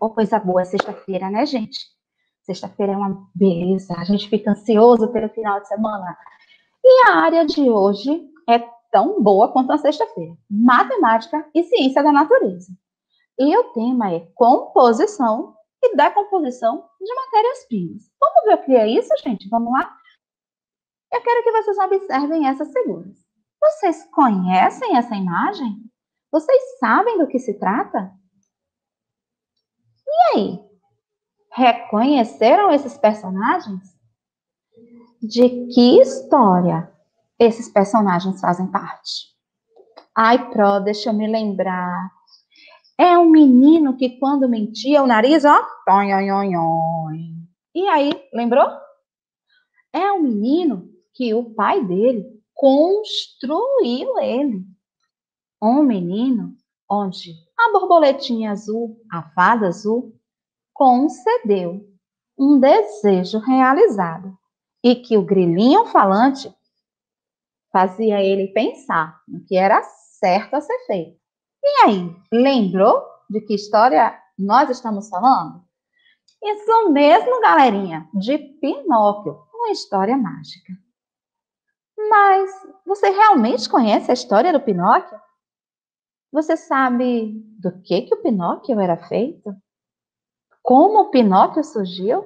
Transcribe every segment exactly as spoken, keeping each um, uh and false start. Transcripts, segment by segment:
Ô, coisa boa, é sexta-feira, né, gente? Sexta-feira é uma beleza, a gente fica ansioso pelo final de semana. E a área de hoje é tão boa quanto a sexta-feira. Matemática e ciência da natureza. E o tema é composição e decomposição de matérias-primas. Vamos ver o que é isso, gente? Vamos lá? Eu quero que vocês observem essas figuras. Vocês conhecem essa imagem? Vocês sabem do que se trata? E aí? Reconheceram esses personagens? De que história esses personagens fazem parte? Ai, Pro, deixa eu me lembrar. É um menino que quando mentia o nariz, ó, toi, oi, oi, oi. E aí, lembrou? É um menino que o pai dele construiu ele. Um menino onde a borboletinha azul, a fada azul, concedeu um desejo realizado e que o grilinho falante fazia ele pensar no que era certo a ser feito. E aí, lembrou de que história nós estamos falando? Isso mesmo, galerinha, de Pinóquio, uma história mágica. Mas você realmente conhece a história do Pinóquio? Você sabe do que, que o Pinóquio era feito? Como o Pinóquio surgiu?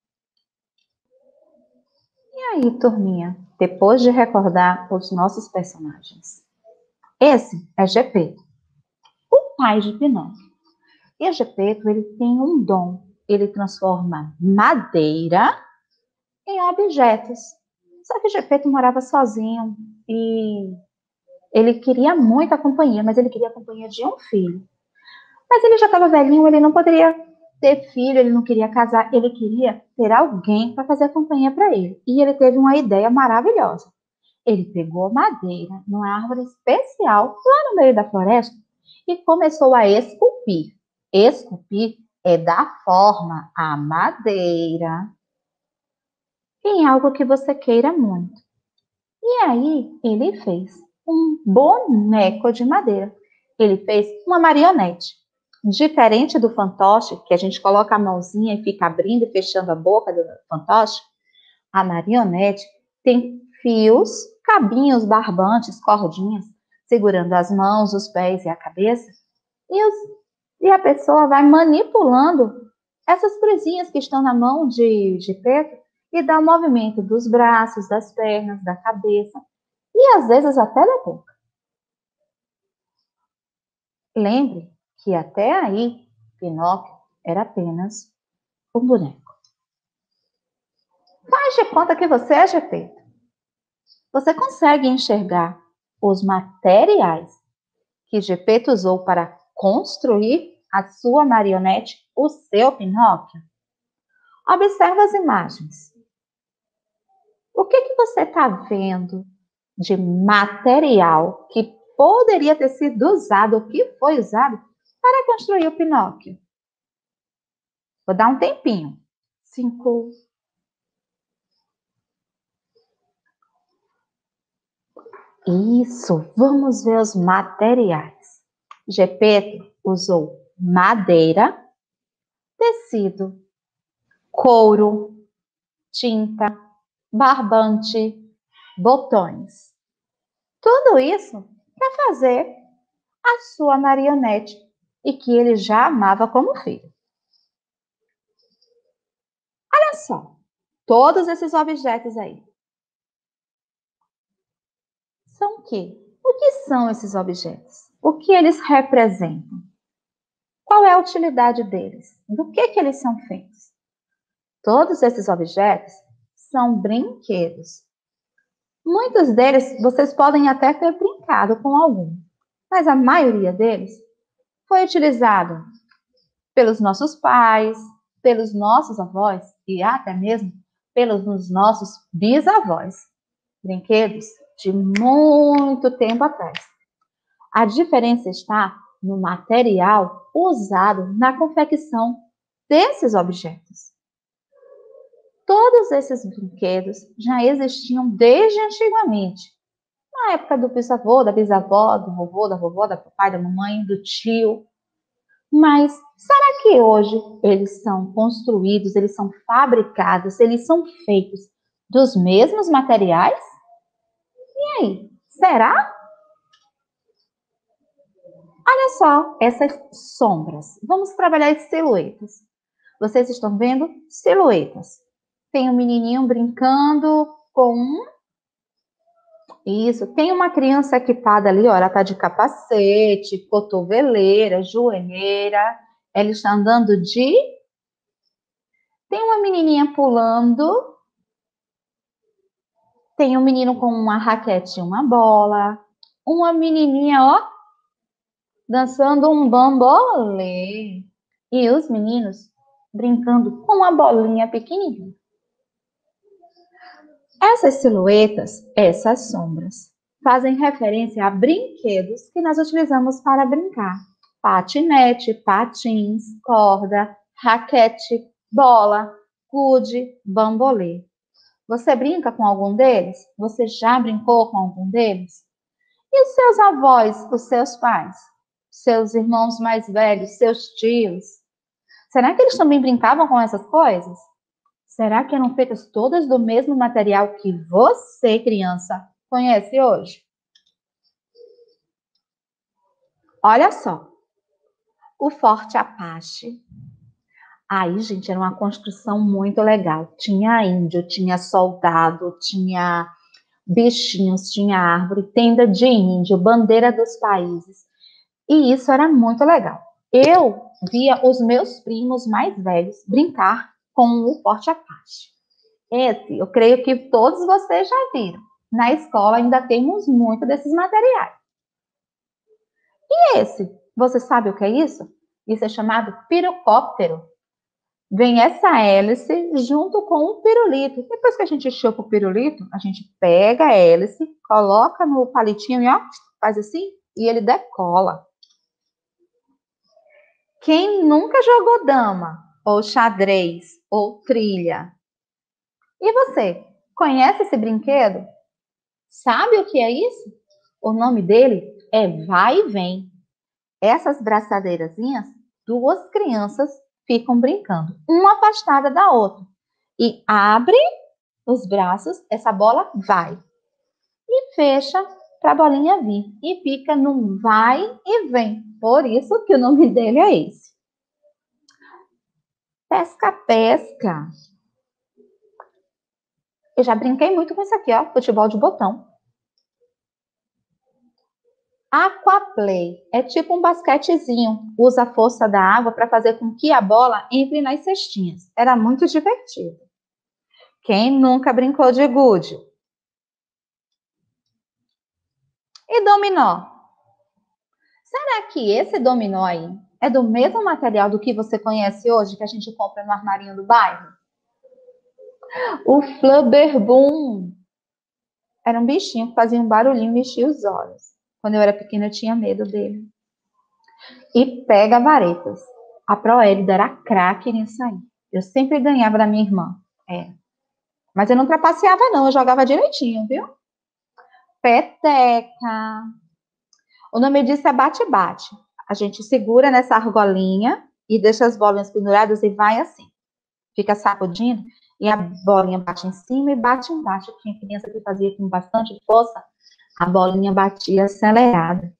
E aí, turminha, depois de recordar os nossos personagens? Esse é Gepeto, o pai de Pinóquio. E o Gepeto, ele tem um dom. Ele transforma madeira em objetos. Só que o Gepeto morava sozinho e ele queria muito a companhia, mas ele queria a companhia de um filho. Mas ele já estava velhinho, ele não poderia ter filho, ele não queria casar, ele queria ter alguém para fazer a companhia para ele. E ele teve uma ideia maravilhosa. Ele pegou madeira numa árvore especial lá no meio da floresta e começou a esculpir. Esculpir é dar forma à madeira em algo que você queira muito. E aí ele fez um boneco de madeira. Ele fez uma marionete. Diferente do fantoche, que a gente coloca a mãozinha e fica abrindo e fechando a boca do fantoche, a marionete tem fios, cabinhos, barbantes, cordinhas, segurando as mãos, os pés e a cabeça. E, os, e a pessoa vai manipulando essas coisinhas que estão na mão de, de Pedro e dá o movimento dos braços, das pernas, da cabeça e às vezes até da boca. Lembre que até aí Pinóquio era apenas um boneco. Faz de conta que você é Gepeto. Você consegue enxergar os materiais que Gepeto usou para construir a sua marionete, o seu Pinóquio? Observe as imagens. O que, que você está vendo de material que poderia ter sido usado, ou que foi usado, para construir o Pinóquio? Vou dar um tempinho. Cinco. Isso, vamos ver os materiais. Gepeto usou madeira, tecido, couro, tinta, barbante, botões. Tudo isso para fazer a sua marionete e que ele já amava como filho. Olha só, todos esses objetos aí. São o quê? O que são esses objetos? O que eles representam? Qual é a utilidade deles? Do que, que eles são feitos? Todos esses objetos são brinquedos. Muitos deles vocês podem até ter brincado com algum, mas a maioria deles foi utilizado pelos nossos pais, pelos nossos avós e até mesmo pelos nossos bisavós. Brinquedos de muito tempo atrás. A diferença está no material usado na confecção desses objetos. Todos esses brinquedos já existiam desde antigamente, na época do bisavô, da bisavó, do vovô, da vovó, da papai, da mamãe, do tio. Mas Será que hoje eles são construídos, eles são fabricados, eles são feitos dos mesmos materiais? E aí, será? Olha só essas sombras. Vamos trabalhar as silhuetas. Vocês estão vendo silhuetas. Tem um menininho brincando com um... Isso, tem uma criança equipada ali, ó, ela tá de capacete, cotoveleira, joelheira. Ela está andando de... Tem uma menininha pulando. Tem um menino com uma raquete e uma bola. Uma menininha, ó, dançando um bambolê. E os meninos brincando com uma bolinha pequenininha. Essas silhuetas, essas sombras, fazem referência a brinquedos que nós utilizamos para brincar. Patinete, patins, corda, raquete, bola, gude, bambolê. Você brinca com algum deles? Você já brincou com algum deles? E os seus avós, os seus pais? Seus irmãos mais velhos, seus tios? Será que eles também brincavam com essas coisas? Será que eram feitas todas do mesmo material que você, criança, conhece hoje? Olha só, o Forte Apache. Aí, gente, era uma construção muito legal. Tinha índio, tinha soldado, tinha bichinhos, tinha árvore, tenda de índio, bandeira dos países. E isso era muito legal. Eu via os meus primos mais velhos brincar com o Forte Apache. Esse, eu creio que todos vocês já viram. Na escola ainda temos muito desses materiais. E esse, você sabe o que é isso? Isso é chamado pirocóptero. Vem essa hélice junto com o pirulito. Depois que a gente chupa o pirulito, a gente pega a hélice, coloca no palitinho e ó, faz assim, e ele decola. Quem nunca jogou dama, ou xadrez, ou trilha? E você, conhece esse brinquedo? Sabe o que é isso? O nome dele é vai e vem. Essas braçadeirazinhas, duas crianças ficam brincando, uma afastada da outra. E abre os braços, essa bola vai. E fecha para a bolinha vir. E fica no vai e vem. Por isso que o nome dele é esse. Pesca-pesca. Eu já brinquei muito com isso aqui, ó, futebol de botão. Aquaplay é tipo um basquetezinho. Usa a força da água para fazer com que a bola entre nas cestinhas. Era muito divertido. Quem nunca brincou de gude? E dominó? Será que esse dominó aí é do mesmo material do que você conhece hoje, que a gente compra no armarinho do bairro? O Flubberboom. Era um bichinho que fazia um barulhinho e mexia os olhos. Quando eu era pequena, eu tinha medo dele. E pega-varetas. A Proélida era craque nisso aí. Eu sempre ganhava da minha irmã. É. Mas eu não trapaceava, não. Eu jogava direitinho, viu? Peteca. O nome disso é bate-bate. A gente segura nessa argolinha e deixa as bolinhas penduradas e vai assim. Fica sacudindo e a bolinha bate em cima e bate embaixo. Tinha criança que fazia com bastante força, a bolinha batia acelerada.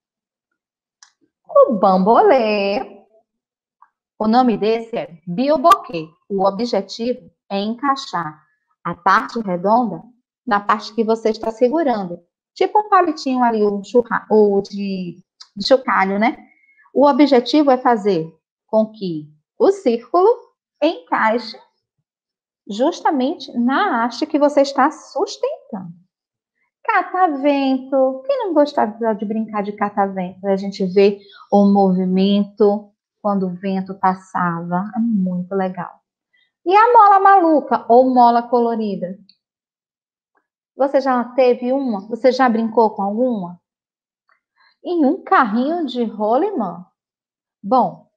O bambolê. O nome desse é bilboquê. O objetivo é encaixar a parte redonda na parte que você está segurando. Tipo um palitinho ali, o, churra, o de, de chocalho, né? O objetivo é fazer com que o círculo encaixe justamente na haste que você está sustentando. Catavento. Quem não gostava de brincar de catavento? A gente vê o movimento quando o vento passava. É muito legal. E a mola maluca ou mola colorida? Você já teve uma? Você já brincou com alguma? Em um carrinho de rolimã. Bom,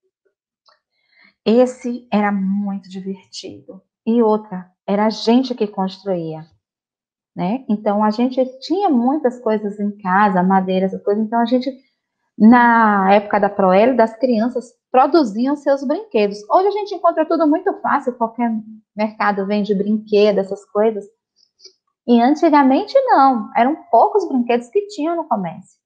esse era muito divertido. E outra, era a gente que construía, né? Então, a gente tinha muitas coisas em casa, madeira, essas coisas. Então, a gente Na época da Proélio, as crianças produziam seus brinquedos. Hoje a gente encontra tudo muito fácil, qualquer mercado vende brinquedo, essas coisas. E antigamente não, eram poucos brinquedos que tinham no comércio.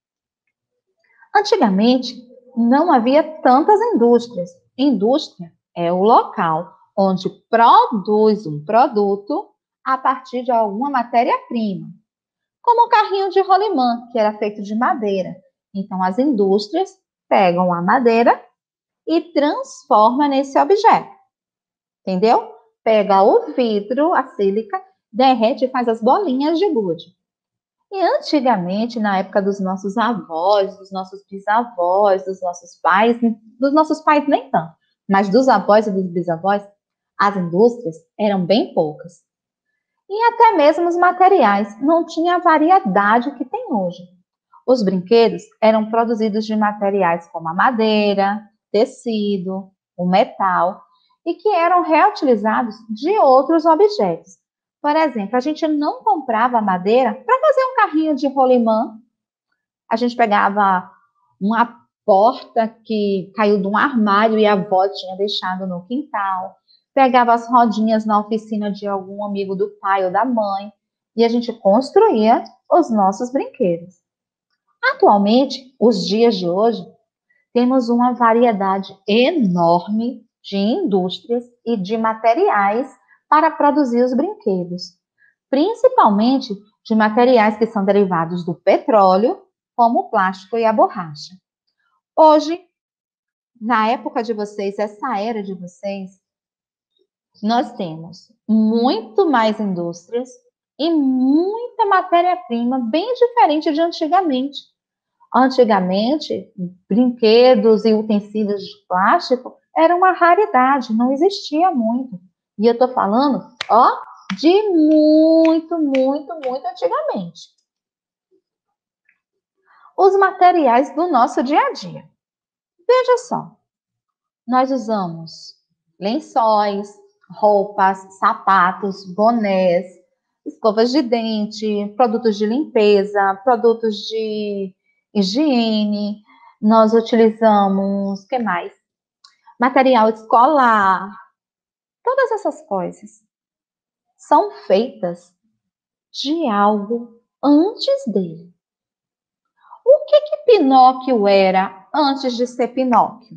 Antigamente não havia tantas indústrias. Indústria é o local onde produz um produto a partir de alguma matéria-prima, como o carrinho de rolimã, que era feito de madeira. Então, as indústrias pegam a madeira e transformam nesse objeto, entendeu? Pega o vidro, a sílica, derrete e faz as bolinhas de gude. E antigamente, na época dos nossos avós, dos nossos bisavós, dos nossos pais, dos nossos pais nem tanto, mas dos avós e dos bisavós, as indústrias eram bem poucas. E até mesmo os materiais não tinha a variedade que tem hoje. Os brinquedos eram produzidos de materiais como a madeira, tecido, o metal, e que eram reutilizados de outros objetos. Por exemplo, a gente não comprava madeira para fazer um carrinho de rolimã. A gente pegava uma porta que caiu de um armário e a avó tinha deixado no quintal. Pegava as rodinhas na oficina de algum amigo do pai ou da mãe e a gente construía os nossos brinquedos. Atualmente, os dias de hoje, temos uma variedade enorme de indústrias e de materiais para produzir os brinquedos, principalmente de materiais que são derivados do petróleo, como o plástico e a borracha. Hoje, na época de vocês, essa era de vocês, nós temos muito mais indústrias e muita matéria-prima bem diferente de antigamente. Antigamente, brinquedos e utensílios de plástico eram uma raridade, não existia muito. E eu estou falando, ó, de muito, muito, muito antigamente. Os materiais do nosso dia a dia. Veja só, nós usamos lençóis, roupas, sapatos, bonés, escovas de dente, produtos de limpeza, produtos de higiene, nós utilizamos, o que mais? Material escolar, todas essas coisas são feitas de algo antes dele. O que que Pinóquio era antes de ser Pinóquio?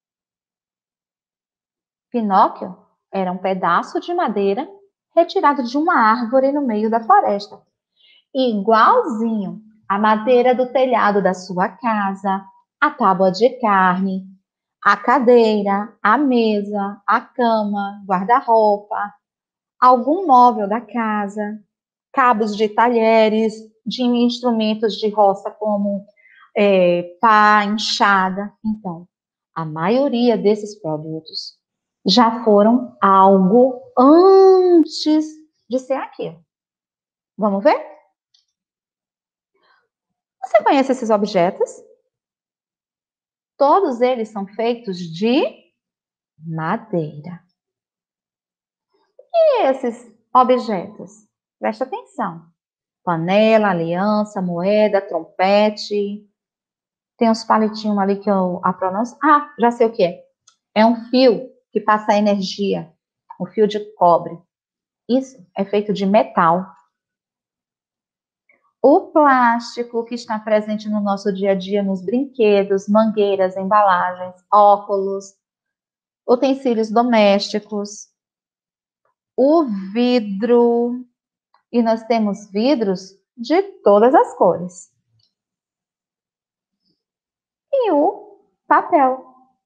Pinóquio era um pedaço de madeira retirado de uma árvore no meio da floresta, igualzinho a madeira do telhado da sua casa, a tábua de carne, a cadeira, a mesa, a cama, guarda-roupa, algum móvel da casa, cabos de talheres, de instrumentos de roça como é, pá, enxada. Então, a maioria desses produtos já foram algo antes de ser aquilo. Vamos ver? Você conhece esses objetos? Todos eles são feitos de madeira. E esses objetos? Presta atenção. Panela, aliança, moeda, trompete. Tem uns palitinhos ali que eu a pronuncio. Ah, já sei o que é. É um fio que passa energia. Um fio de cobre. Isso é feito de metal. O plástico que está presente no nosso dia a dia, nos brinquedos, mangueiras, embalagens, óculos, utensílios domésticos, o vidro, e nós temos vidros de todas as cores. E o papel.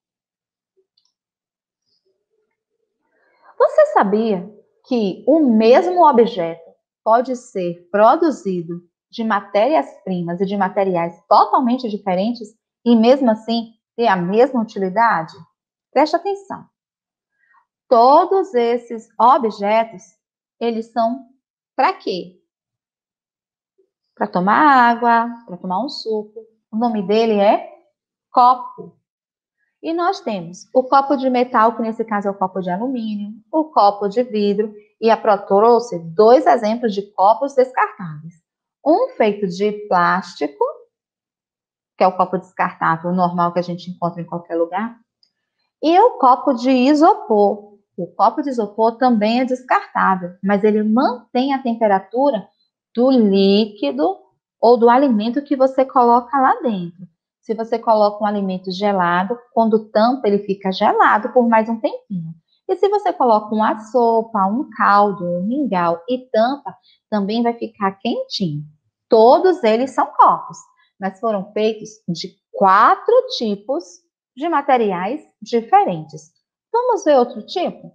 Você sabia que o mesmo objeto pode ser produzido de matérias-primas e de materiais totalmente diferentes e mesmo assim ter a mesma utilidade? Preste atenção. Todos esses objetos, eles são para quê? Para tomar água, para tomar um suco. O nome dele é copo. E nós temos o copo de metal, que nesse caso é o copo de alumínio, o copo de vidro, e a Pro trouxe dois exemplos de copos descartáveis. Um feito de plástico que é o copo descartável normal que a gente encontra em qualquer lugar, e o copo de isopor. O copo de isopor também é descartável, mas ele mantém a temperatura do líquido ou do alimento que você coloca lá dentro. Se você coloca um alimento gelado, quando tampa, ele fica gelado por mais um tempinho. E se você coloca uma sopa, um caldo, um mingau e tampa, também vai ficar quentinho. Todos eles são copos, mas foram feitos de quatro tipos de materiais diferentes. Vamos ver outro tipo?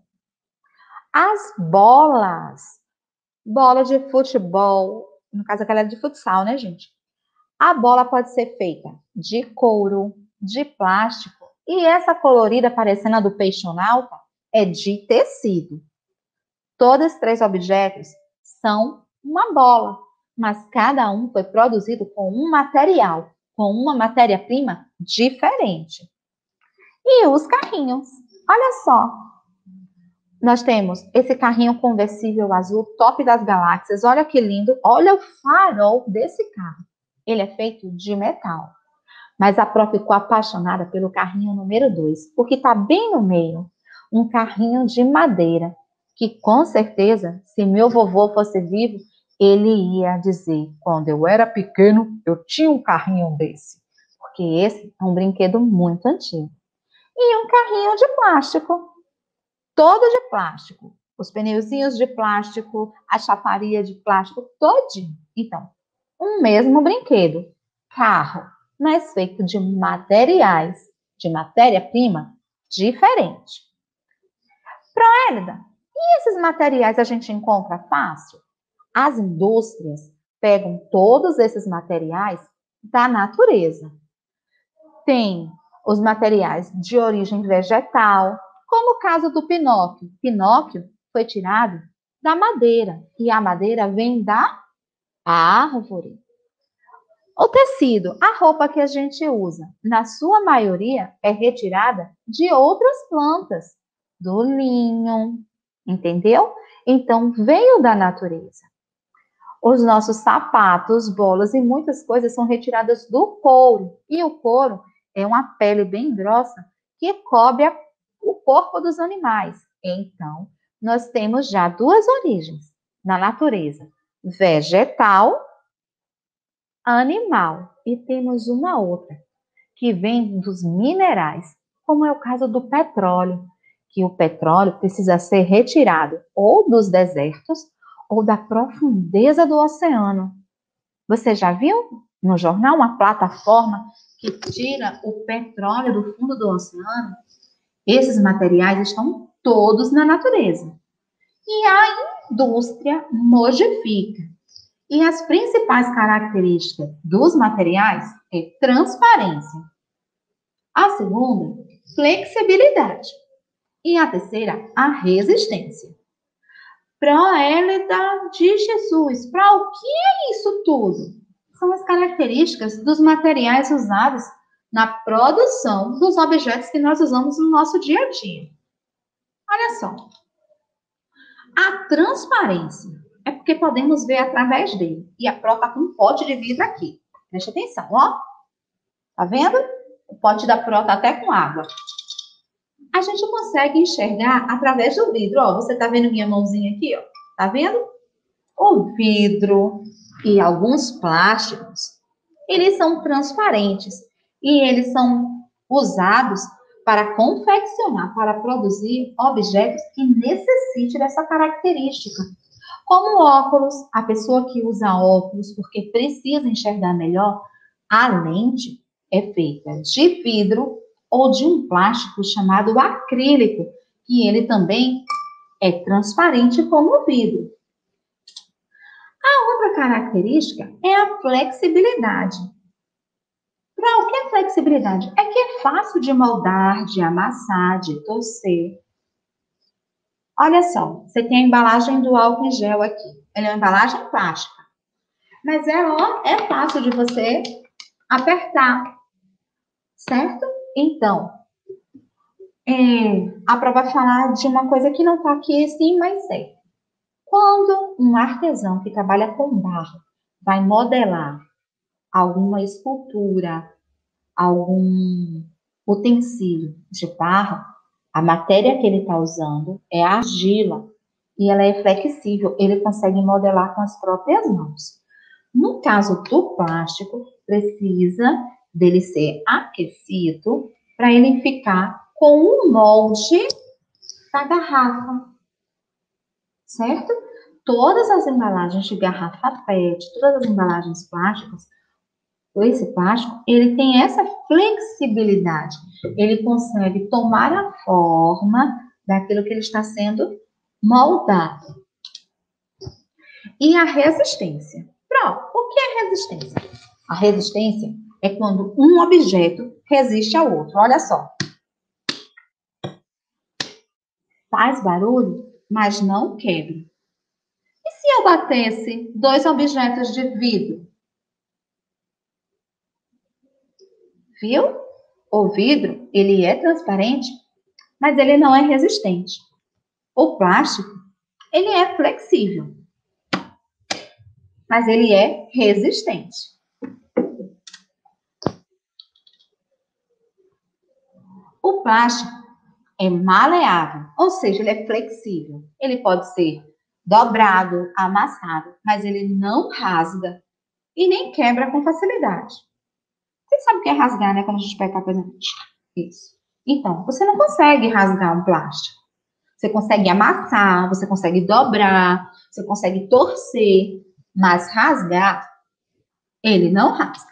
As bolas. Bola de futebol, no caso aquela é de futsal, né, gente? A bola pode ser feita de couro, de plástico, e essa colorida parecendo a do peixonauta é de tecido. Todos os três objetos são uma bola, mas cada um foi produzido com um material, com uma matéria-prima diferente. E os carrinhos. Olha só. Nós temos esse carrinho conversível azul, top das galáxias. Olha que lindo. Olha o farol desse carro. Ele é feito de metal. Mas a Pro ficou apaixonada pelo carrinho número dois, porque está bem no meio. Um carrinho de madeira, que com certeza, se meu vovô fosse vivo, ele ia dizer, quando eu era pequeno, eu tinha um carrinho desse. Porque esse é um brinquedo muito antigo. E um carrinho de plástico, todo de plástico. Os pneuzinhos de plástico, a chaparia de plástico, todinho. Então, um mesmo brinquedo, carro, mas feito de materiais, de matéria-prima diferente. Proélida, e esses materiais a gente encontra fácil? As indústrias pegam todos esses materiais da natureza. Tem os materiais de origem vegetal, como o caso do Pinóquio. Pinóquio foi tirado da madeira, e a madeira vem da árvore. O tecido, a roupa que a gente usa, na sua maioria, é retirada de outras plantas, do linho, entendeu? Então, veio da natureza. Os nossos sapatos, bolas e muitas coisas são retiradas do couro. E o couro é uma pele bem grossa que cobre a, o corpo dos animais. Então, nós temos já duas origens na natureza: vegetal, animal. E temos uma outra, que vem dos minerais, como é o caso do petróleo, que o petróleo precisa ser retirado ou dos desertos ou da profundeza do oceano. Você já viu no jornal uma plataforma que tira o petróleo do fundo do oceano? Esses materiais estão todos na natureza. E a indústria modifica. E as principais características dos materiais é transparência. A segunda, flexibilidade. E a terceira, a resistência. Proélida de Jesus, para o que é isso tudo? São as características dos materiais usados na produção dos objetos que nós usamos no nosso dia a dia. Olha só. A transparência é porque podemos ver através dele. E a Pro está com um pote de vidro aqui. Preste atenção, ó. Tá vendo? O pote da Pro está até com água. A gente consegue enxergar através do vidro. Ó, você tá vendo minha mãozinha aqui, ó? Tá vendo? O vidro e alguns plásticos, eles são transparentes e eles são usados para confeccionar, para produzir objetos que necessitem dessa característica. Como óculos, a pessoa que usa óculos porque precisa enxergar melhor, a lente é feita de vidro ou de um plástico chamado acrílico, que ele também é transparente como o vidro. A outra característica é a flexibilidade. Para o que é flexibilidade? É que é fácil de moldar, de amassar, de torcer. Olha só, você tem a embalagem do álcool em gel aqui. Ela é uma embalagem plástica. Mas ela é fácil de você apertar, certo? Então, é, a Pro vai falar de uma coisa que não está aqui sim, mas é. Quando um artesão que trabalha com barro vai modelar alguma escultura, algum utensílio de barro, a matéria que ele está usando é a argila e ela é flexível, ele consegue modelar com as próprias mãos. No caso do plástico, precisa dele ser aquecido para ele ficar com o molde da garrafa, certo? Todas as embalagens de garrafa P E T, todas as embalagens plásticas, esse plástico, ele tem essa flexibilidade. Ele consegue tomar a forma daquilo que ele está sendo moldado. E a resistência. Pronto, o que é resistência? A resistência é quando um objeto resiste ao outro. Olha só. Faz barulho, mas não quebra. E se eu batesse dois objetos de vidro? Viu? O vidro, ele é transparente, mas ele não é resistente. O plástico, ele é flexível, mas ele é resistente. O plástico é maleável, ou seja, ele é flexível. Ele pode ser dobrado, amassado, mas ele não rasga e nem quebra com facilidade. Você sabe o que é rasgar, né? Quando a gente pega a coisa. Isso. Então, você não consegue rasgar um plástico. Você consegue amassar, você consegue dobrar, você consegue torcer, mas rasgar, ele não rasga.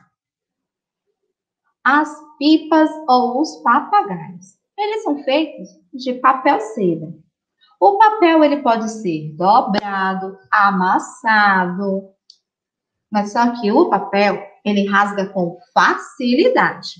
As pipas ou os papagaios, eles são feitos de papel seda. O papel, ele pode ser dobrado, amassado, mas só que o papel, ele rasga com facilidade.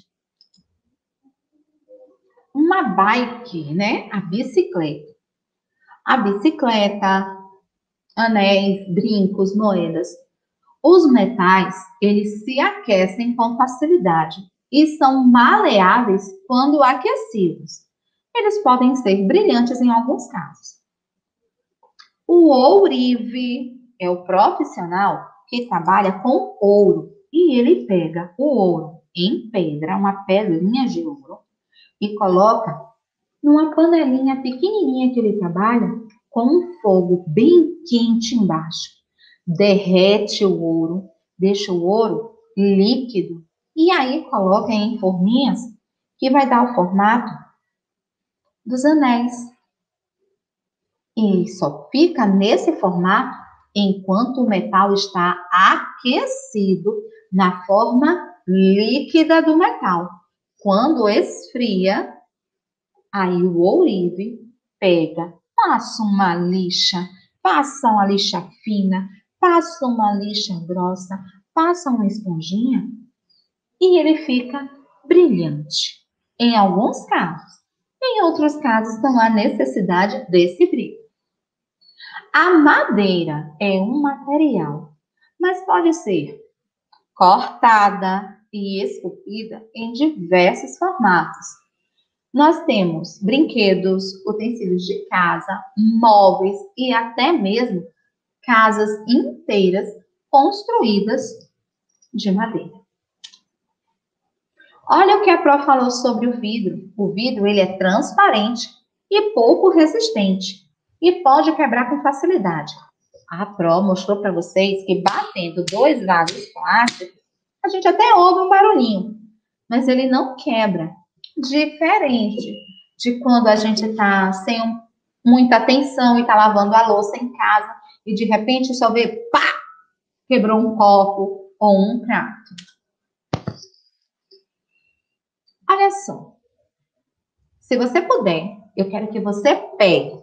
Uma bike, né? A bicicleta. A bicicleta, anéis, brincos, moedas. Os metais, eles se aquecem com facilidade e são maleáveis quando aquecidos. Eles podem ser brilhantes em alguns casos. O ourive é o profissional que trabalha com ouro e ele pega o ouro em pedra, uma pedrinha de ouro, e coloca numa panelinha pequenininha que ele trabalha com um fogo bem quente embaixo. Derrete o ouro, deixa o ouro líquido e aí coloca em forminhas que vai dar o formato dos anéis. E só fica nesse formato enquanto o metal está aquecido na forma líquida do metal. Quando esfria, aí o ourive pega, passa uma lixa, passa uma lixa fina, passa uma lixa grossa, passa uma esponjinha e ele fica brilhante. Em alguns casos. Em outros casos, não há necessidade desse brilho. A madeira é um material, mas pode ser cortada e esculpida em diversos formatos. Nós temos brinquedos, utensílios de casa, móveis e até mesmo casas inteiras construídas de madeira. Olha o que a Pro falou sobre o vidro. O vidro ele é transparente e pouco resistente e pode quebrar com facilidade. A Pro mostrou para vocês que batendo dois vasos plásticos, a gente até ouve um barulhinho, mas ele não quebra. Diferente de quando a gente está sem um, muita atenção e está lavando a louça em casa e de repente só vê, pá, quebrou um copo ou um prato. Olha só, se você puder, eu quero que você pegue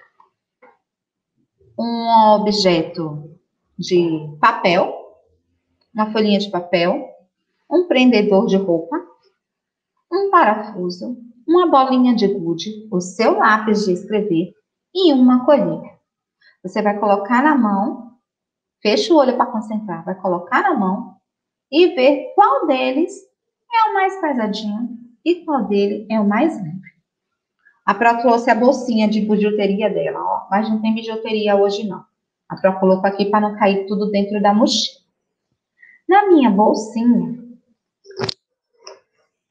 um objeto de papel, uma folhinha de papel, um prendedor de roupa, um parafuso, uma bolinha de gude, o seu lápis de escrever e uma colher. Você vai colocar na mão, fecha o olho para concentrar, vai colocar na mão e ver qual deles é o mais pesadinho e qual dele é o mais leve. A Pro trouxe a bolsinha de bijuteria dela, ó, mas não tem bijuteria hoje não. A Pro colocou aqui para não cair tudo dentro da mochila. Na minha bolsinha,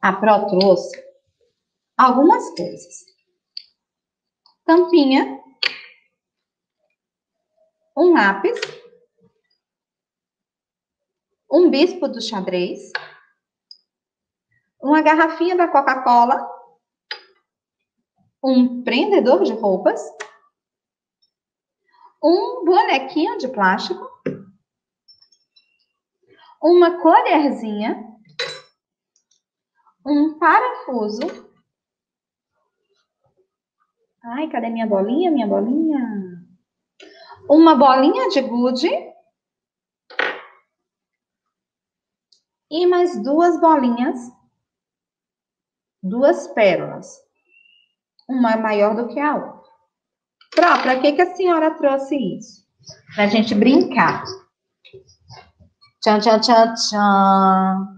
A Pro trouxe algumas coisas. Tampinha, um lápis, um bispo do xadrez, uma garrafinha da Coca-Cola, um prendedor de roupas, um bonequinho de plástico, uma colherzinha, um parafuso. Ai, cadê minha bolinha, minha bolinha? Uma bolinha de gude e mais duas bolinhas, duas pérolas. Uma maior do que a outra. Pró, para que que a senhora trouxe isso? Pra gente brincar. Tchan, tchan, tchan, tchan.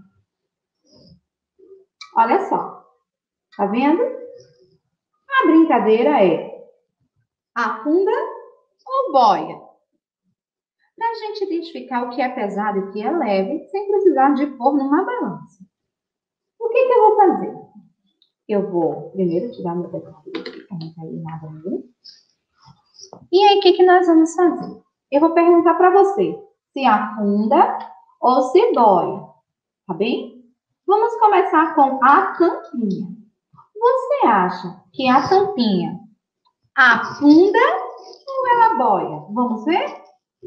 Olha só. Tá vendo? A brincadeira é afunda ou boia? Pra gente identificar o que é pesado e o que é leve, sem precisar de pôr numa balança. O que que eu vou fazer? Eu vou primeiro tirar meu teclado, para não cair nada nele. E aí, o que que nós vamos fazer? Eu vou perguntar para você se afunda ou se boia, tá bem? Vamos começar com a tampinha. Você acha que a tampinha afunda ou ela boia? Vamos ver?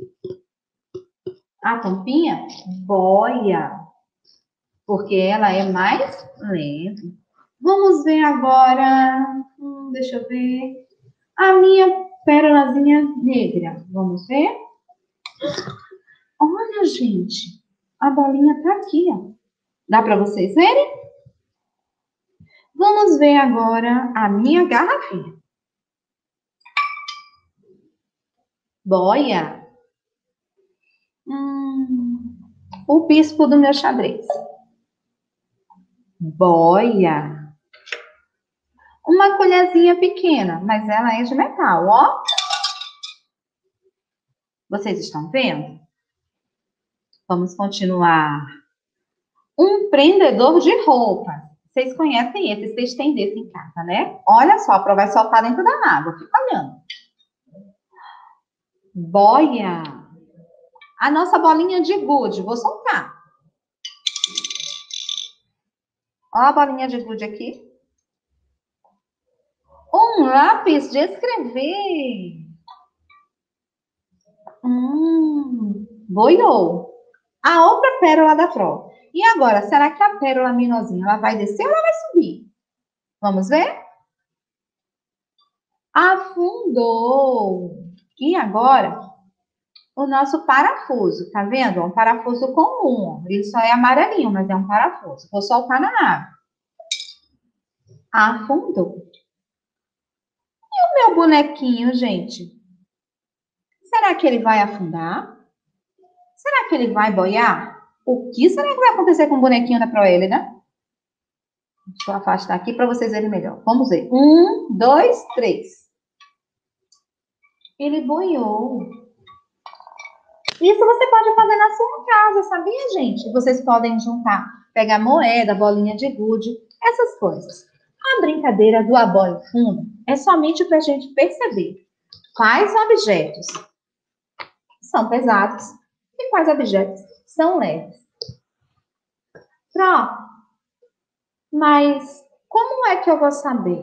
A tampinha boia, porque ela é mais leve. Vamos ver agora, hum, deixa eu ver, a minha pérolazinha negra. Vamos ver? Olha, gente, a bolinha tá aqui, ó. Dá para vocês verem? Vamos ver agora a minha garrafinha. Boia. Hum, o bispo do meu xadrez. Boia. Uma colherzinha pequena, mas ela é de metal, ó. Vocês estão vendo? Vamos continuar. Um prendedor de roupa. Vocês conhecem esse, vocês têm desse em casa, né? Olha só, para vai soltar dentro da água. Fica olhando. Boia. A nossa bolinha de gude. Vou soltar. Olha a bolinha de gude aqui. Um lápis de escrever. Hum, boiou. A outra pérola da Pro. E agora, será que a pérola menorzinha ela vai descer ou ela vai subir? Vamos ver? Afundou. E agora, o nosso parafuso, tá vendo? É um parafuso comum. Ele só é amarelinho, mas é um parafuso. Vou soltar na água. Afundou. E o meu bonequinho, gente? Será que ele vai afundar? Será que ele vai boiar? O que será que vai acontecer com o bonequinho da Proélida? Deixa eu afastar aqui para vocês verem melhor. Vamos ver. Um, dois, três. Ele boiou. Isso você pode fazer na sua casa, sabia, gente? Vocês podem juntar, pegar moeda, bolinha de gude, essas coisas. A brincadeira do aboio fundo é somente para a gente perceber quais objetos são pesados e quais objetos são leves. Pronto. Mas como é que eu vou saber?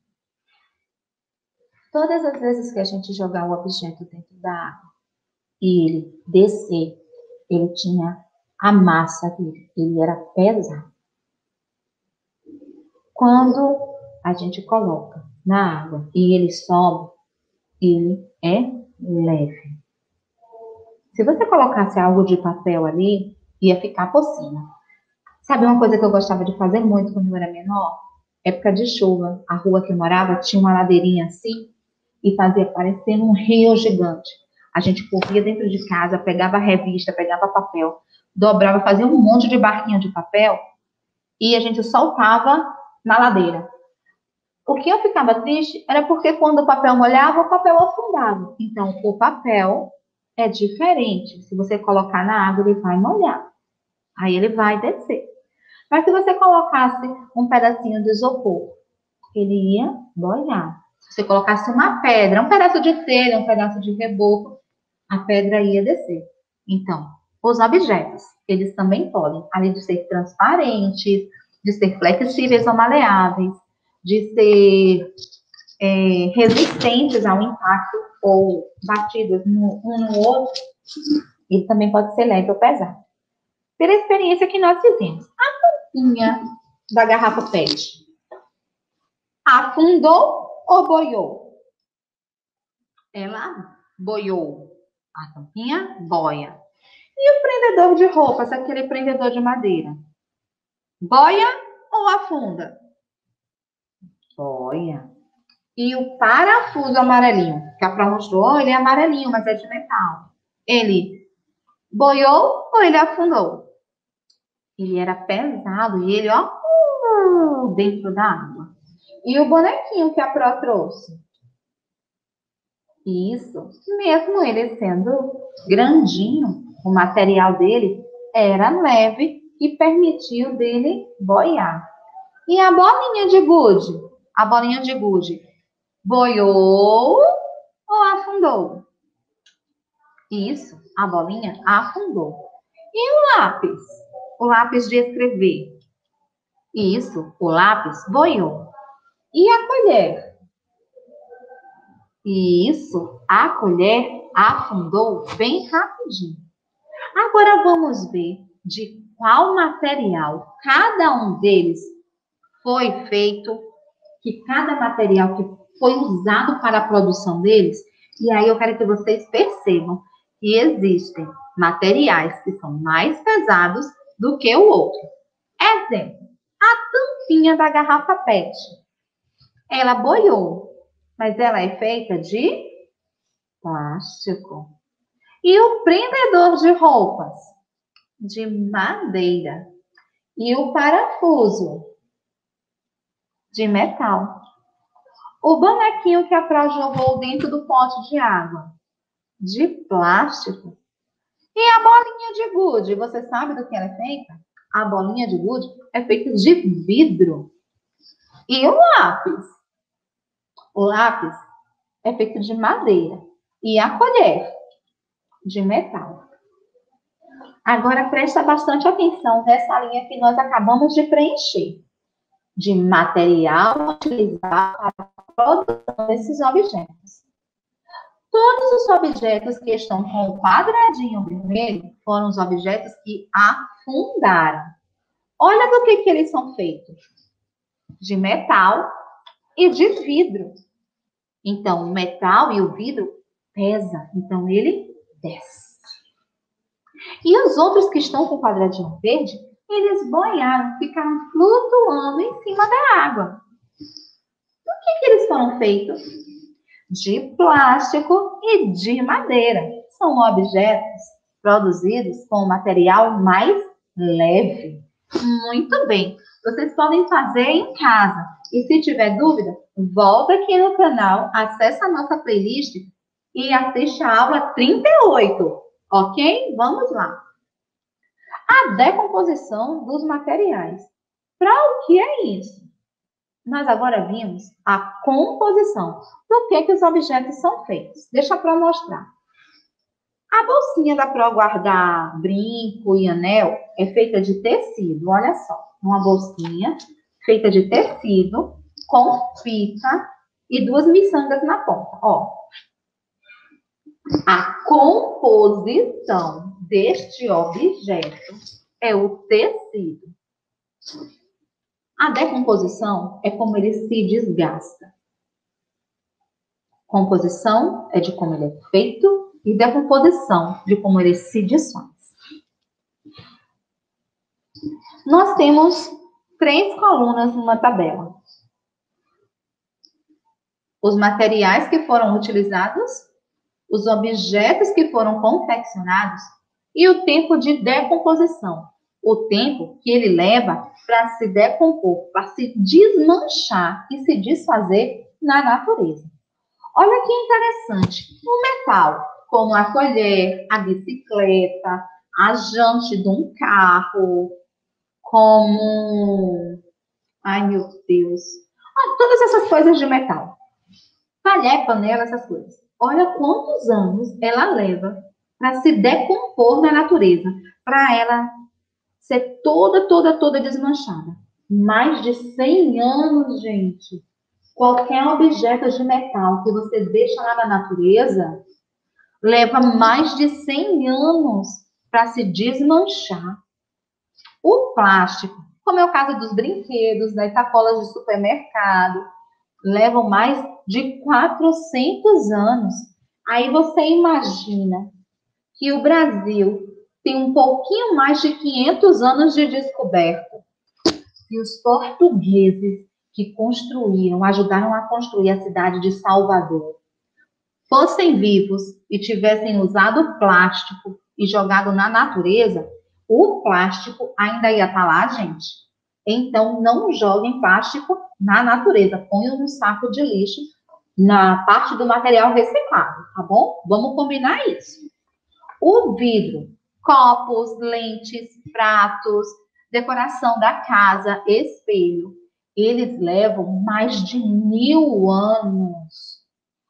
Todas as vezes que a gente jogar o objeto dentro da água e ele descer, ele tinha a massa dele, ele era pesado. Quando a gente coloca na água e ele sobe, ele é leve. Se você colocasse algo de papel ali, ia ficar por cima. Sabe uma coisa que eu gostava de fazer muito quando eu era menor? Época de chuva, a rua que eu morava tinha uma ladeirinha assim e fazia parecer um rio gigante. A gente corria dentro de casa, pegava a revista, pegava papel, dobrava, fazia um monte de barquinho de papel e a gente soltava na ladeira. O que eu ficava triste era porque quando o papel molhava, o papel afundava. Então, o papel é diferente. Se você colocar na água, ele vai molhar. Aí ele vai descer. Mas se você colocasse um pedacinho de isopor, ele ia boiar. Se você colocasse uma pedra, um pedaço de telha, um pedaço de reboco, a pedra ia descer. Então, os objetos, eles também podem, além de ser transparentes, de ser flexíveis ou maleáveis, de ser é, resistentes ao impacto ou batidos no, um no outro, ele também pode ser leve ou pesado. Pela experiência que nós fizemos, a tampinha da garrafa P E T afundou ou boiou? Ela boiou. A tampinha boia. E o prendedor de roupas, aquele prendedor de madeira? Boia ou afunda? Boia. E o parafuso amarelinho, que a Pro mostrou, ele é amarelinho, mas é de metal. Ele boiou ou ele afundou? Ele era pesado e ele, ó, dentro da água. E o bonequinho que a Pro trouxe? Isso, mesmo ele sendo grandinho, o material dele era leve e permitiu dele boiar. E a bolinha de gude? A bolinha de gude boiou ou afundou? Isso, a bolinha afundou. E o lápis? O lápis de escrever? Isso, o lápis boiou. E a colher? Isso, a colher afundou bem rapidinho. Agora vamos ver de qual material cada um deles foi feito, que cada material que foi usado para a produção deles. E aí eu quero que vocês percebam que existem materiais que são mais pesados do que o outro. Exemplo, a tampinha da garrafa P E T. Ela boiou, mas ela é feita de plástico. E o prendedor de roupas? De madeira. E o parafuso? De metal. O bonequinho que a Pro jogou dentro do pote de água? De plástico. E a bolinha de gude? Você sabe do que ela é feita? A bolinha de gude é feita de vidro. E o lápis? O lápis é feito de madeira. E a colher? De metal. Agora presta bastante atenção nessa linha que nós acabamos de preencher. De material utilizado para a produção desses objetos. Todos os objetos que estão com o quadradinho vermelho foram os objetos que afundaram. Olha do que, que eles são feitos. De metal e de vidro. Então, o metal e o vidro pesa. Então, ele desce. E os outros que estão com o quadradinho verde, eles boiaram, ficaram flutuando em cima da água. Do que, que eles foram feitos? De plástico e de madeira. São objetos produzidos com material mais leve. Muito bem. Vocês podem fazer em casa. E se tiver dúvida, volta aqui no canal, acessa a nossa playlist e assiste a aula trinta e oito. Ok? Vamos lá. A decomposição dos materiais. Para o que é isso? Nós agora vimos a composição. Do que, que os objetos são feitos? Deixa para mostrar. A bolsinha da Pro guardar brinco e anel é feita de tecido. Olha só. Uma bolsinha feita de tecido com fita e duas miçangas na ponta. Ó. A composição deste objeto é o tecido. A decomposição é como ele se desgasta. Composição é de como ele é feito e decomposição de como ele se desfaz. Nós temos três colunas numa tabela. Os materiais que foram utilizados, os objetos que foram confeccionados e o tempo de decomposição. O tempo que ele leva para se decompor, para se desmanchar e se desfazer na natureza. Olha que interessante. O metal, como a colher, a bicicleta, a jante de um carro, como... Ai, meu Deus. Ah, todas essas coisas de metal. Talher, panela, essas coisas. Olha quantos anos ela leva para se decompor na natureza, para ela ser toda, toda, toda desmanchada. Mais de cem anos, gente. Qualquer objeto de metal que você deixa lá na natureza leva mais de cem anos para se desmanchar. O plástico, como é o caso dos brinquedos, das sacolas de supermercado, levam mais de quatrocentos anos. Aí você imagina que o Brasil tem um pouquinho mais de quinhentos anos de descoberta. E os portugueses que construíram, ajudaram a construir a cidade de Salvador, fossem vivos e tivessem usado plástico e jogado na natureza, o plástico ainda ia estar lá, gente. Então, não joguem plástico na natureza. Ponham no saco de lixo, na parte do material reciclado, tá bom? Vamos combinar isso. O vidro, copos, lentes, pratos, decoração da casa, espelho, eles levam mais de mil anos.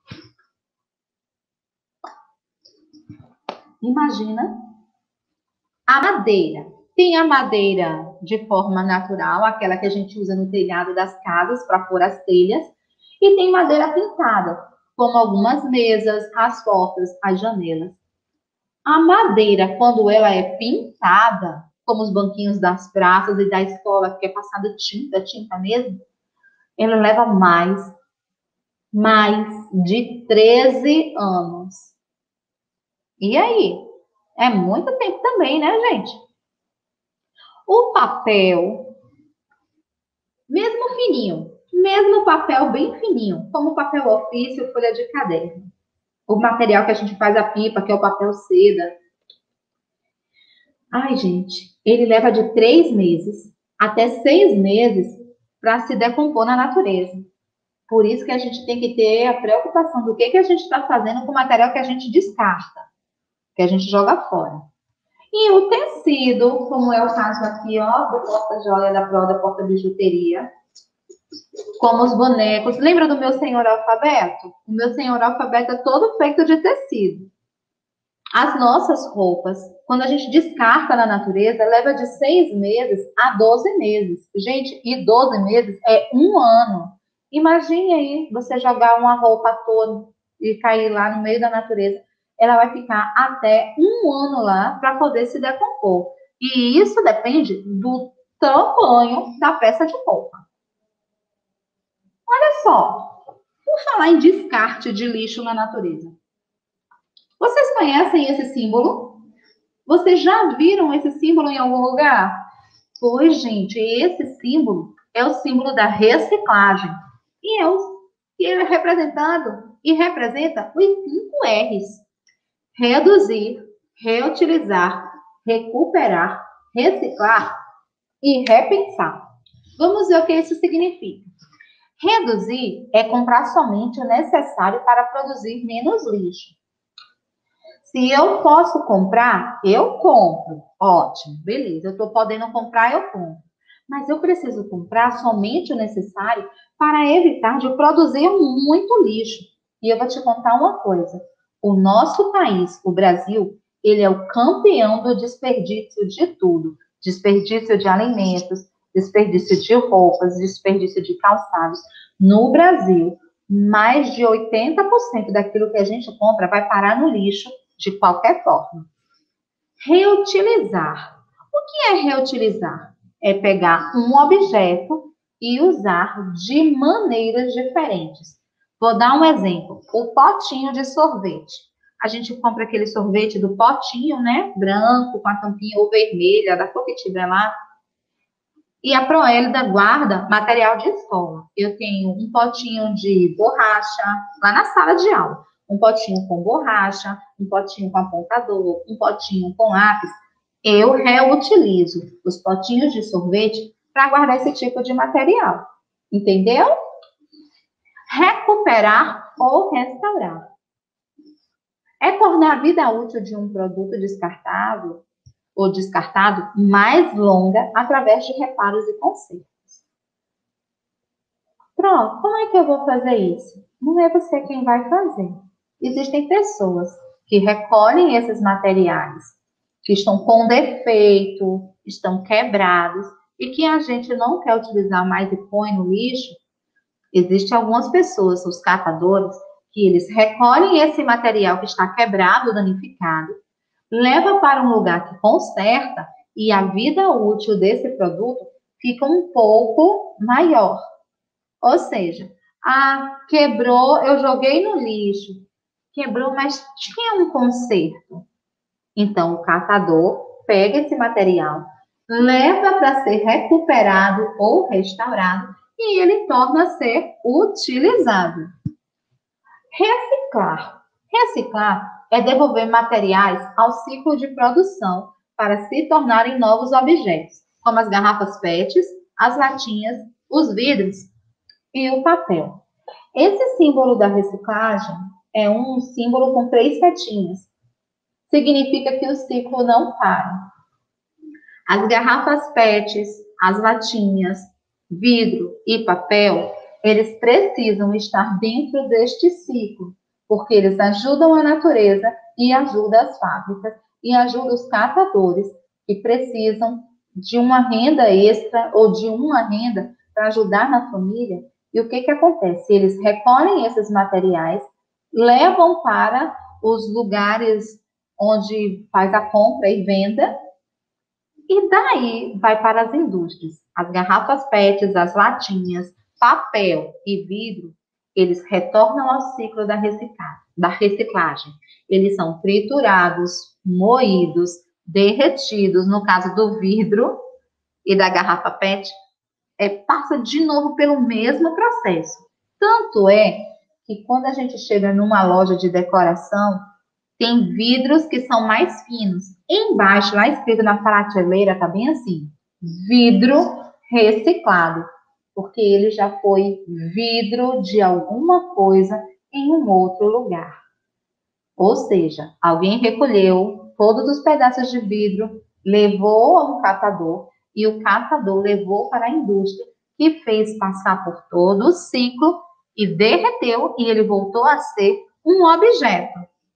Imagina. A madeira. Tem a madeira de forma natural, aquela que a gente usa no telhado das casas para pôr as telhas, e tem madeira pintada, como algumas mesas, as portas, as janelas. A madeira, quando ela é pintada, como os banquinhos das praças e da escola, que é passada tinta, tinta mesmo, ela leva mais, mais de treze anos. E aí? É muito tempo também, né, gente? O papel, mesmo fininho, mesmo papel bem fininho, como papel ofício, folha de caderno. O material que a gente faz a pipa, que é o papel seda. Ai, gente, ele leva de três meses até seis meses para se decompor na natureza. Por isso que a gente tem que ter a preocupação do que, que a gente está fazendo com o material que a gente descarta, que a gente joga fora. E o tecido, como é o caso aqui, ó, do porta-joia da Pro, da porta-bijuteria, como os bonecos. Lembra do meu senhor alfabeto? O meu senhor alfabeto é todo feito de tecido. As nossas roupas, quando a gente descarta na natureza, leva de seis meses a doze meses. Gente, e doze meses é um ano. Imagine aí você jogar uma roupa toda e cair lá no meio da natureza. Ela vai ficar até um ano lá para poder se decompor. E isso depende do tamanho da peça de roupa. Olha só, por falar em descarte de lixo na natureza. Vocês conhecem esse símbolo? Vocês já viram esse símbolo em algum lugar? Pois, gente, esse símbolo é o símbolo da reciclagem. E é, o, e é representado e representa os cinco R's. Reduzir, reutilizar, recuperar, reciclar e repensar. Vamos ver o que isso significa. Reduzir é comprar somente o necessário para produzir menos lixo. Se eu posso comprar, eu compro. Ótimo, beleza. Eu estou podendo comprar, eu compro. Mas eu preciso comprar somente o necessário para evitar de produzir muito lixo. E eu vou te contar uma coisa. O nosso país, o Brasil, ele é o campeão do desperdício de tudo. Desperdício de alimentos, desperdício de roupas, desperdício de calçados. No Brasil, mais de oitenta por cento daquilo que a gente compra vai parar no lixo de qualquer forma. Reutilizar. O que é reutilizar? É pegar um objeto e usar de maneiras diferentes. Vou dar um exemplo. O potinho de sorvete. A gente compra aquele sorvete do potinho, né? Branco, com a tampinha ou vermelha, da cor que tiver lá. E a Proélida guarda material de escola. Eu tenho um potinho de borracha lá na sala de aula. Um potinho com borracha, um potinho com apontador, um potinho com lápis. Eu reutilizo os potinhos de sorvete para guardar esse tipo de material. Entendeu? Recuperar ou restaurar. É tornar a vida útil de um produto descartável. ou descartado mais longa através de reparos e consertos. Pronto, como é que eu vou fazer isso? Não é você quem vai fazer. Existem pessoas que recolhem esses materiais que estão com defeito, estão quebrados e que a gente não quer utilizar mais e põe no lixo. Existem algumas pessoas, os catadores, que eles recolhem esse material que está quebrado, danificado, leva para um lugar que conserta e a vida útil desse produto fica um pouco maior. Ou seja, ah, quebrou, eu joguei no lixo, quebrou, mas tinha um conserto. Então, o catador pega esse material, leva para ser recuperado ou restaurado e ele torna a ser utilizado. Reciclar. Reciclar é devolver materiais ao ciclo de produção para se tornarem novos objetos, como as garrafas P E Ts, as latinhas, os vidros e o papel. Esse símbolo da reciclagem é um símbolo com três setinhas. Significa que o ciclo não para. As garrafas P E Ts, as latinhas, vidro e papel, eles precisam estar dentro deste ciclo, porque eles ajudam a natureza e ajudam as fábricas e ajudam os catadores que precisam de uma renda extra ou de uma renda para ajudar na família. E o que que acontece? Eles recolhem esses materiais, levam para os lugares onde faz a compra e venda, e daí vai para as indústrias. As garrafas P E Ts, as latinhas, papel e vidro, eles retornam ao ciclo da reciclagem. Da reciclagem. Eles são triturados, moídos, derretidos, no caso do vidro e da garrafa P E T, é, passa de novo pelo mesmo processo. Tanto é que quando a gente chega numa loja de decoração, tem vidros que são mais finos. Embaixo, lá escrito na prateleira, tá bem assim, vidro reciclado, porque ele já foi vidro de alguma coisa em um outro lugar. Ou seja, alguém recolheu todos os pedaços de vidro, levou a um catador, e o catador levou para a indústria, que fez passar por todo o ciclo e derreteu, e ele voltou a ser um objeto.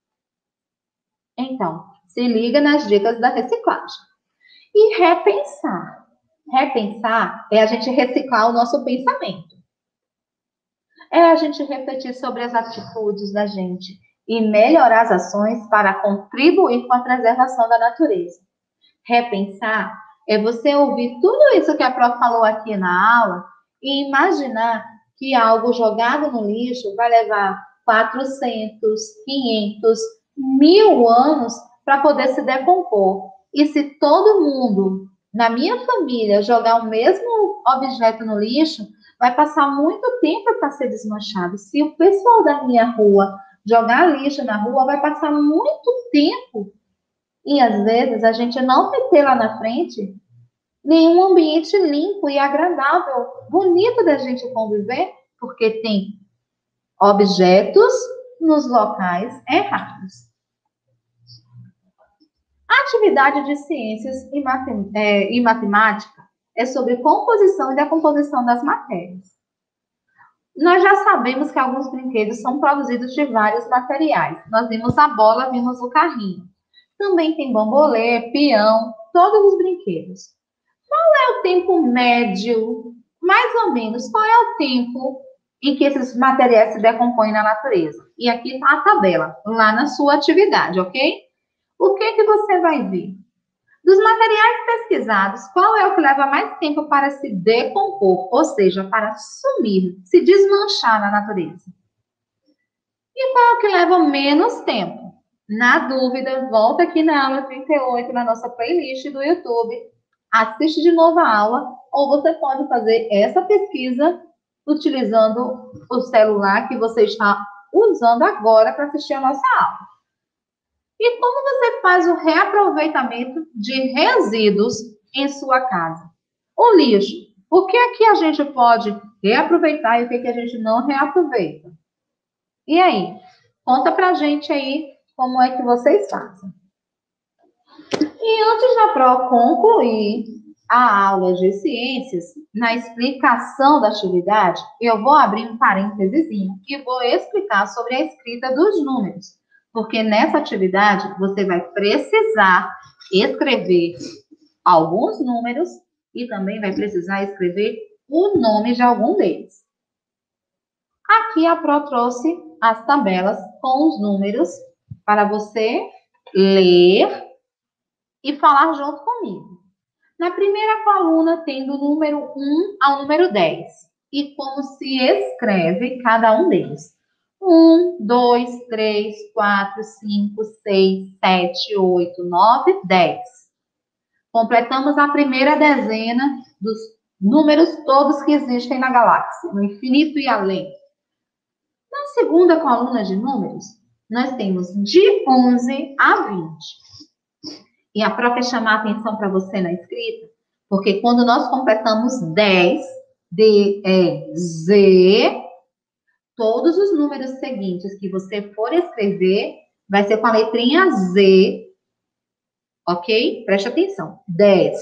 Então, se liga nas dicas da reciclagem. E repensar. Repensar é a gente reciclar o nosso pensamento. É a gente refletir sobre as atitudes da gente e melhorar as ações para contribuir com a preservação da natureza. Repensar é você ouvir tudo isso que a prof falou aqui na aula e imaginar que algo jogado no lixo vai levar quatrocentos, quinhentos, mil anos para poder se decompor. E se todo mundo, na minha família, jogar o mesmo objeto no lixo, vai passar muito tempo para ser desmanchado. Se o pessoal da minha rua jogar lixo na rua, vai passar muito tempo. E às vezes a gente não vai ter lá na frente nenhum ambiente limpo e agradável, bonito da gente conviver, porque tem objetos nos locais errados. A atividade de ciências e, matem é, e matemática é sobre composição e decomposição das matérias. Nós já sabemos que alguns brinquedos são produzidos de vários materiais. Nós vimos a bola, vimos o carrinho. Também tem bambolê, peão, todos os brinquedos. Qual é o tempo médio, mais ou menos, qual é o tempo em que esses materiais se decompõem na natureza? E aqui está a tabela, lá na sua atividade, ok? O que que você vai ver? Dos materiais pesquisados, qual é o que leva mais tempo para se decompor, ou seja, para sumir, se desmanchar na natureza? E qual é o que leva menos tempo? Na dúvida, volta aqui na aula trinta e oito, na nossa playlist do YouTube, assiste de novo a aula, ou você pode fazer essa pesquisa utilizando o celular que você está usando agora para assistir a nossa aula. E como você faz o reaproveitamento de resíduos em sua casa? O lixo. O que é que a gente pode reaproveitar e o que é que a gente não reaproveita? E aí? Conta pra gente aí como é que vocês fazem. E antes da Pro concluir a aula de ciências, na explicação da atividade, eu vou abrir um parênteses e vou explicar sobre a escrita dos números. Porque nessa atividade, você vai precisar escrever alguns números e também vai precisar escrever o nome de algum deles. Aqui a Pro trouxe as tabelas com os números para você ler e falar junto comigo. Na primeira coluna tem do número um ao número dez. E como se escreve cada um deles. um, dois, três, quatro, cinco, seis, sete, oito, nove, dez. Completamos a primeira dezena dos números todos que existem na galáxia, no infinito e além. Na segunda coluna de números, nós temos de onze a vinte. E a Pro quer chamar a atenção para você na escrita, porque quando nós completamos dez, D, E, Z, todos os números seguintes que você for escrever, vai ser com a letrinha Z, ok? Preste atenção. dez,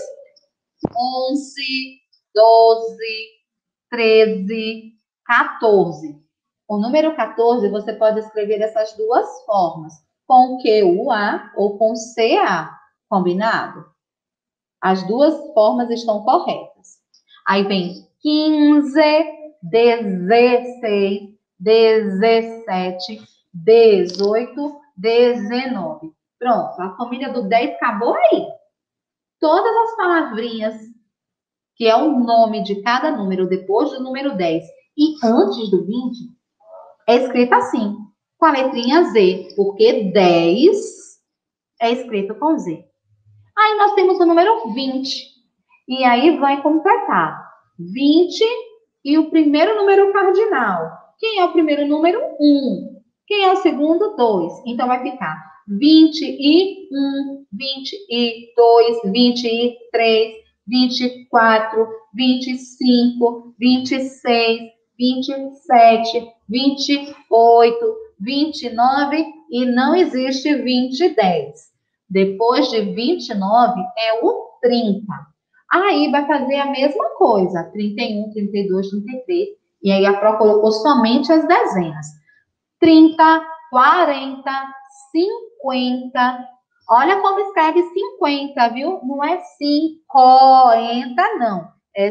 onze, doze, treze, quatorze. O número quatorze, você pode escrever dessas duas formas, com Q U A ou com C A. Combinado? As duas formas estão corretas. Aí vem quinze, dezesseis, dezessete, dezoito, dezenove. Pronto, a família do dez acabou aí. Todas as palavrinhas, que é o nome de cada número depois do número dez e antes do vinte, é escrita assim, com a letrinha Z, porque dez é escrito com Z. Aí nós temos o número vinte. E aí vai completar. vinte e o primeiro número cardinal. Quem é o primeiro número? um. Quem é o segundo? dois. Então vai ficar vinte e um, vinte e dois, vinte e três, vinte e quatro, vinte e cinco, vinte e seis, vinte e sete, vinte e oito, vinte e nove e não existe vinte e dez. Depois de vinte e nove é o trinta. Aí vai fazer a mesma coisa, trinta e um, trinta e dois, trinta e três. E aí a Pro colocou somente as dezenas. trinta, quarenta, cinquenta. Olha como escreve cinquenta, viu? Não é cinquenta, não. É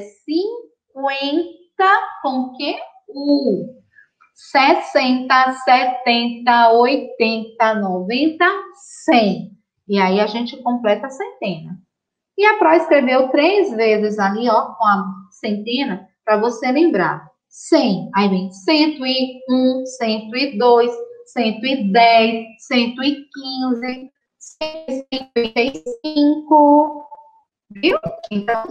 cinquenta com que? U. sessenta, setenta, oitenta, noventa, cem. E aí a gente completa a centena. E a Pro escreveu três vezes ali, ó, com a centena, para você lembrar. cem, aí vem cento e um, cento e dois, cento e dez, cento e quinze, cento e cinquenta e cinco, viu? Então,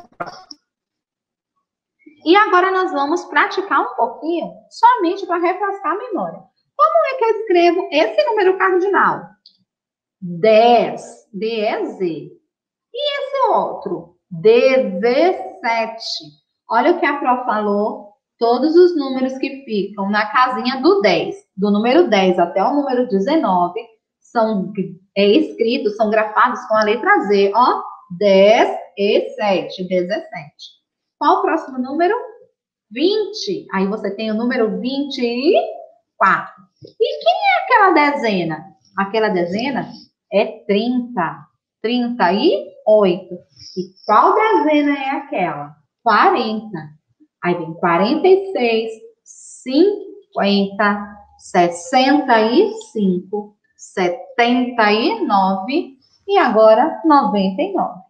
e agora nós vamos praticar um pouquinho, somente para refrescar a memória. Como é que eu escrevo esse número cardinal? dez, D E Z. E esse outro? dezessete. Olha o que a Pro falou. Todos os números que ficam na casinha do dez, do número dez até o número dezenove, são é, escritos, são grafados com a letra Z. Ó, dez e sete, dezessete. Qual o próximo número? vinte. Aí você tem o número vinte e quatro. E quem é aquela dezena? Aquela dezena é trinta. trinta e oito. E qual dezena é aquela? quarenta. Aí vem quarenta e seis, cinquenta, sessenta e cinco, setenta e nove e agora noventa e nove.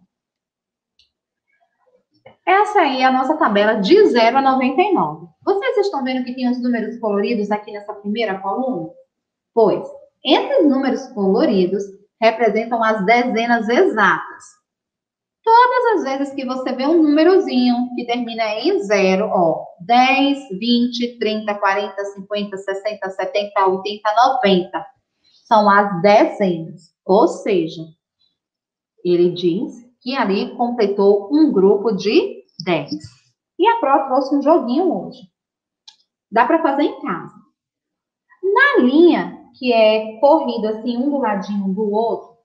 Essa aí é a nossa tabela de zero a noventa e nove. Vocês estão vendo que tem os números coloridos aqui nessa primeira coluna? Pois, esses números coloridos representam as dezenas exatas. Todas as vezes que você vê um númerozinho que termina em zero, ó, dez, vinte, trinta, quarenta, cinquenta, sessenta, setenta, oitenta, noventa, são as dezenas. Ou seja, ele diz que ali completou um grupo de dez. E a Pro trouxe um joguinho hoje. Dá para fazer em casa. Na linha, que é corrida assim, um do ladinho do outro,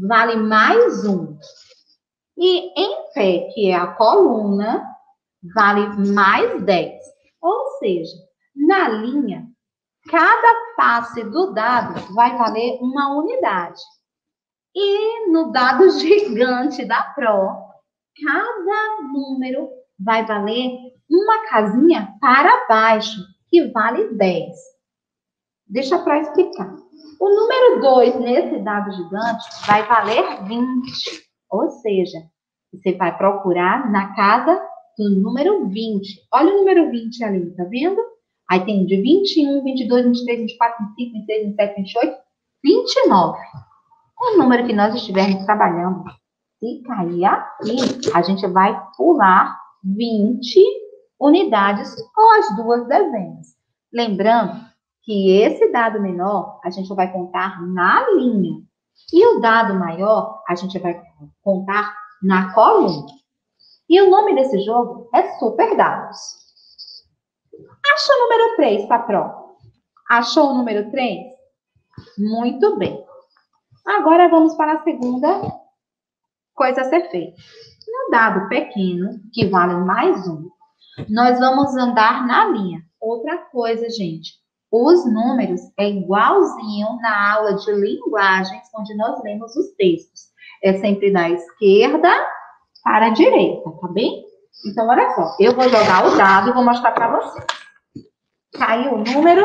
vale mais um. E em pé, que é a coluna, vale mais dez. Ou seja, na linha, cada face do dado vai valer uma unidade. E no dado gigante da Pro, cada número vai valer uma casinha para baixo, que vale dez. Deixa para explicar. O número dois nesse dado gigante vai valer vinte. Ou seja, você vai procurar na casa do número vinte. Olha o número vinte ali, tá vendo? Aí tem de vinte e um, vinte e dois, vinte e três, vinte e quatro, vinte e cinco, vinte e seis, vinte e sete, vinte e oito, vinte e nove. O número que nós estivermos trabalhando. Se cair aqui, a gente vai pular vinte unidades com as duas dezenas. Lembrando que esse dado menor, a gente vai contar na linha. E o dado maior, a gente vai contar na coluna. E o nome desse jogo é Super Dados. Acha o número três, Patrão? Achou o número três? Muito bem. Agora vamos para a segunda coisa a ser feita. No dado pequeno, que vale mais um, nós vamos andar na linha. Outra coisa, gente, os números é igualzinho na aula de linguagens, onde nós lemos os textos. É sempre da esquerda para a direita, tá bem? Então, olha só, eu vou jogar o dado e vou mostrar para vocês. Caiu o número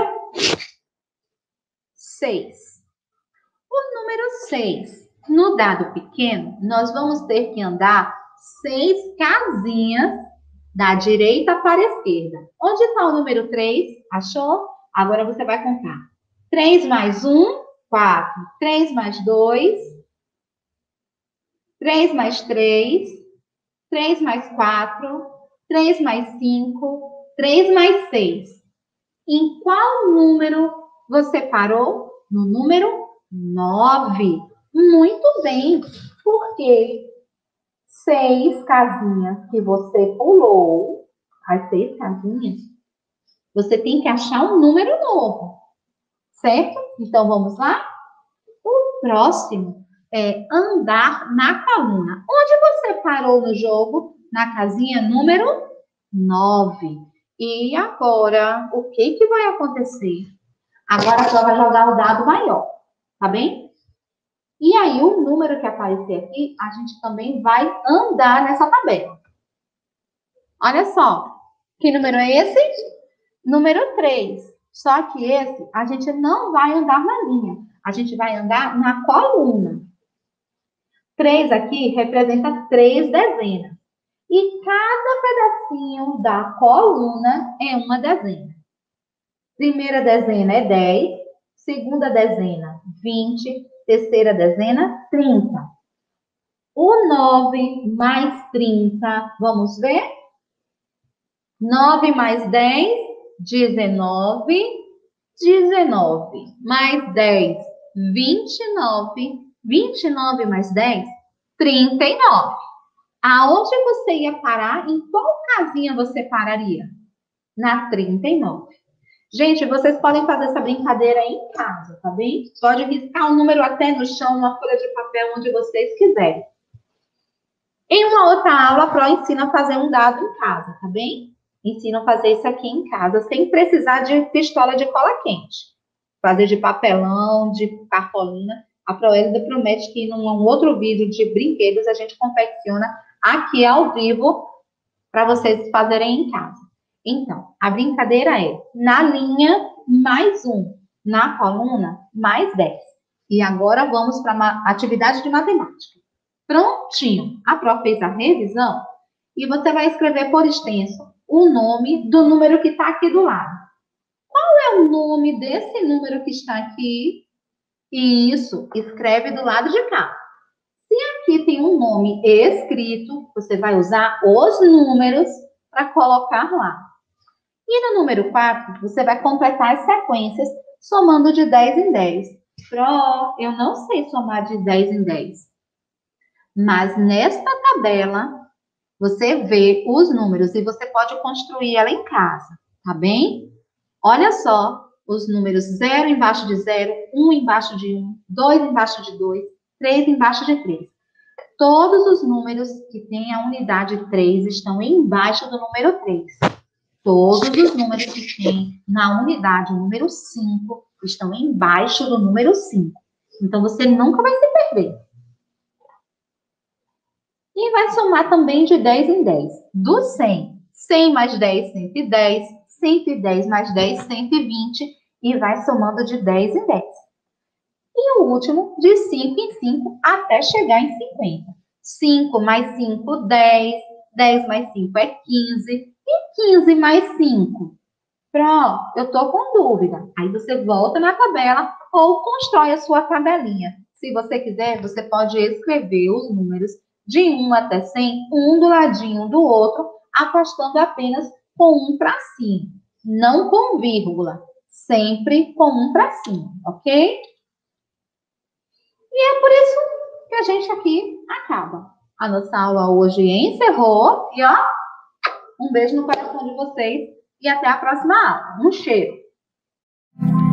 seis. O número seis, no dado pequeno, nós vamos ter que andar seis casinhas da direita para a esquerda. Onde está o número três? Achou? Agora você vai contar. três mais um, quatro. três mais dois, três mais três, três mais quatro, três mais cinco, três mais seis. Em qual número você parou? No número nove. Muito bem, porque seis casinhas que você pulou, as seis casinhas, você tem que achar um número novo, certo? Então, vamos lá? O próximo é andar na coluna. Onde você parou no jogo? Na casinha número nove. E agora, o que, que vai acontecer? Agora, a Pró vai jogar o dado maior, tá bem? E aí, o número que aparecer aqui, a gente também vai andar nessa tabela. Olha só, que número é esse? Número três. Só que esse, a gente não vai andar na linha. A gente vai andar na coluna. três aqui representa três dezenas. E cada pedacinho da coluna é uma dezena. Primeira dezena é dez. Segunda dezena, vinte. Terceira dezena, trinta. O nove mais trinta, vamos ver? nove mais dez, dezenove. dezenove mais dez, vinte e nove. vinte e nove mais dez, trinta e nove. Aonde você ia parar? Em qual casinha você pararia? Na trinta e nove. Gente, vocês podem fazer essa brincadeira em casa, tá bem? Pode riscar o número até no chão, uma folha de papel, onde vocês quiserem. Em uma outra aula, a Pro ensina a fazer um dado em casa, tá bem? Ensina a fazer isso aqui em casa, sem precisar de pistola de cola quente. Fazer de papelão, de cartolina. A Proelida promete que num outro vídeo de brinquedos a gente confecciona aqui ao vivo para vocês fazerem em casa. Então, a brincadeira é na linha mais um, na coluna mais dez. E agora vamos para a atividade de matemática. Prontinho, a Pro fez a revisão e você vai escrever por extenso o nome do número que está aqui do lado. Qual é o nome desse número que está aqui? Isso, escreve do lado de cá. Se aqui tem um nome escrito, você vai usar os números para colocar lá. E no número quatro, você vai completar as sequências somando de dez em dez. Pro, eu não sei somar de dez em dez. Mas nesta tabela, você vê os números e você pode construir ela em casa, tá bem? Olha só os números zero embaixo de zero, um embaixo de um, dois embaixo de dois, três embaixo de três. Todos os números que têm a unidade três estão embaixo do número três. Todos os números que têm na unidade número cinco estão embaixo do número cinco. Então, você nunca vai se perder. E vai somar também de dez em dez. Do cem, cem mais dez, cento e dez. cento e dez mais dez, cento e vinte. E vai somando de dez em dez. E o último, de cinco em cinco, até chegar em cinquenta. cinco mais cinco, dez. dez mais cinco é quinze. E quinze mais cinco? Pronto, eu estou com dúvida. Aí você volta na tabela ou constrói a sua tabelinha. Se você quiser, você pode escrever os números de um até cem, um do ladinho do outro, afastando apenas com um para cima. Não com vírgula, sempre com um para cima, ok? E é por isso que a gente aqui acaba. A nossa aula hoje encerrou. E, ó, um beijo no coração de vocês. E até a próxima aula. Um cheiro!